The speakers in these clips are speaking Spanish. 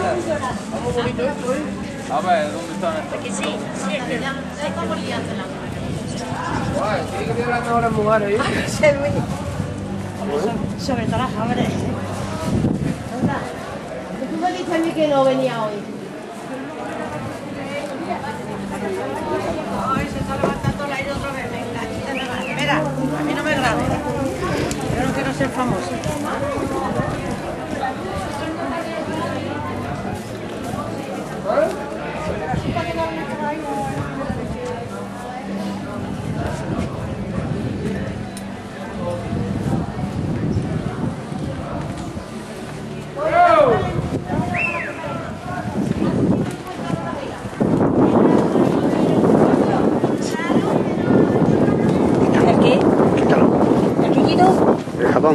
Vamos bonito esto, ¿eh? A ver, ¿dónde están estas? Que sí, sí, es que ya es como liársela. Guay, tiene que tener las mejores mujeres, ¿eh? Sobre todo las jóvenes. ¿Tú me dices a mí que no venía hoy? Ay, se está levantando el aire otra vez. Mira, a mí no me grabe. Yo no quiero ser famosa. ¿El qué? Quítalo. ¿El qué quito? El jabón.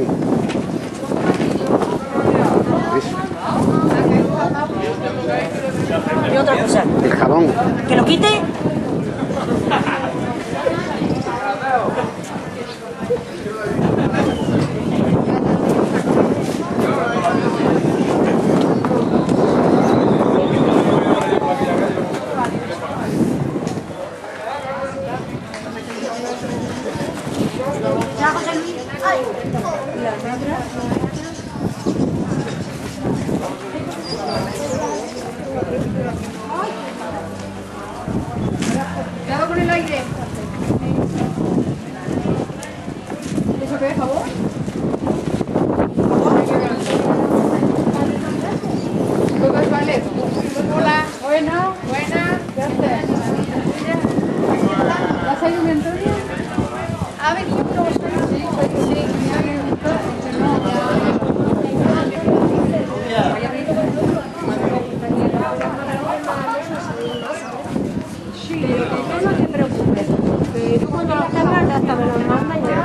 Eso. ¿Y otra cosa? El jabón. ¿Que lo quite? ¿Ya, José Luis? Ay. Cuidado con el aire. ¿Eso qué es, favor? ¿Todo es ballet? Hola. Buena. Buena. ¿Qué haces? ¿Vas a ir un Antonio? A ver, ¿cómo lo vas a ir? Sí, sí. Sí, no te preocupes. Tú cuando lo cargas hasta me lo mandas y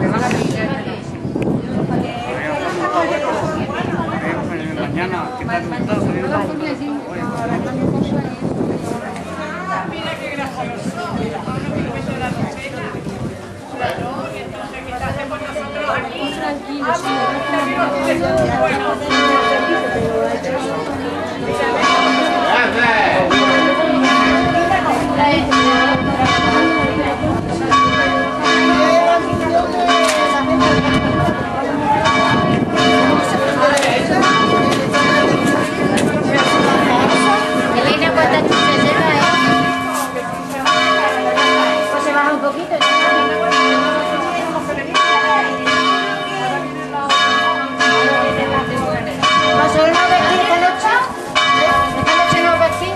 Mañana, ¿qué tal? ¿Cómo estás? Mira qué gracioso. Entonces, ¿qué estás con nosotros aquí? Elena, ¿cuántas chuches lleva, Pues se baja un poquito. ¿Va a ser una vestir esta noche? ¿Esta noche no vestir?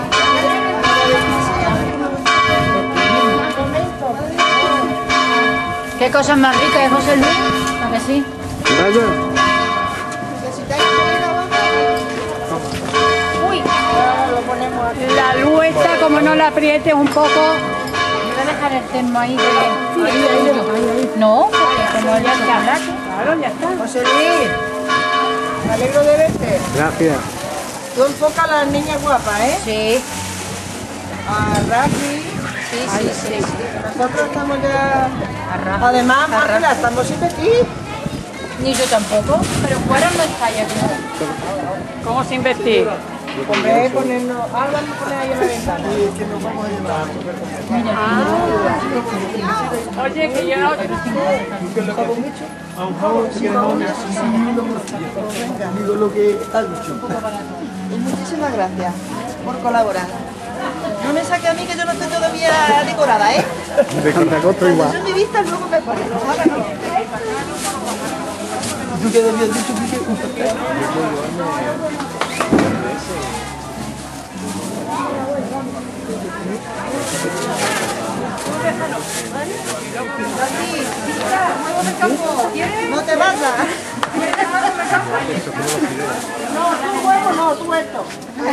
¿Qué cosas más ricas, José Luis? ¿A que sí? Vaya. Uy, lo ponemos aquí. La luz esta, como no la aprietes un poco. Voy a dejar el termo ahí de... No, porque como ya está hablar. Claro, ya está. José Luis, me alegro de verte. Gracias. Tú enfoca a las niñas guapas, ¿eh? Sí, A Rafi. sí. Nosotros estamos ya... Además, Máquina, estamos sin vestir. Ni yo tampoco, pero fuera no está ya. ¿Cómo sin vestir? Hombre, ponernos... Ah, vamos a poner ahí en la ventana. Oye, que ya... A un favor, si queremos digo lo que ha dicho. Y muchísimas gracias por colaborar. No me saque a mí que yo no estoy todavía decorada, ¿eh? De Cantacosto igual. Yo mi vista luego me pone. Ahora no. ¿Tú qué habías dicho, Quique? No te vayas. No, tú esto.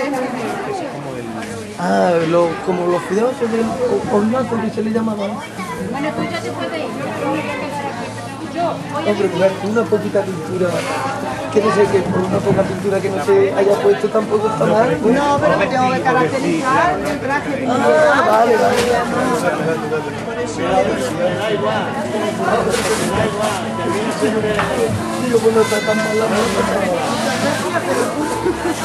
Ah, como los fideos hornatos que se le llamaba. Bueno, tú ya te puedes ir. Hombre, pues una poquita pintura, que no sé, que por una poca pintura que no se haya puesto tampoco está mal. No, pero te tengo que caracterizar el traje. Ah, vale. Digo, pues no está tan mal la cosa.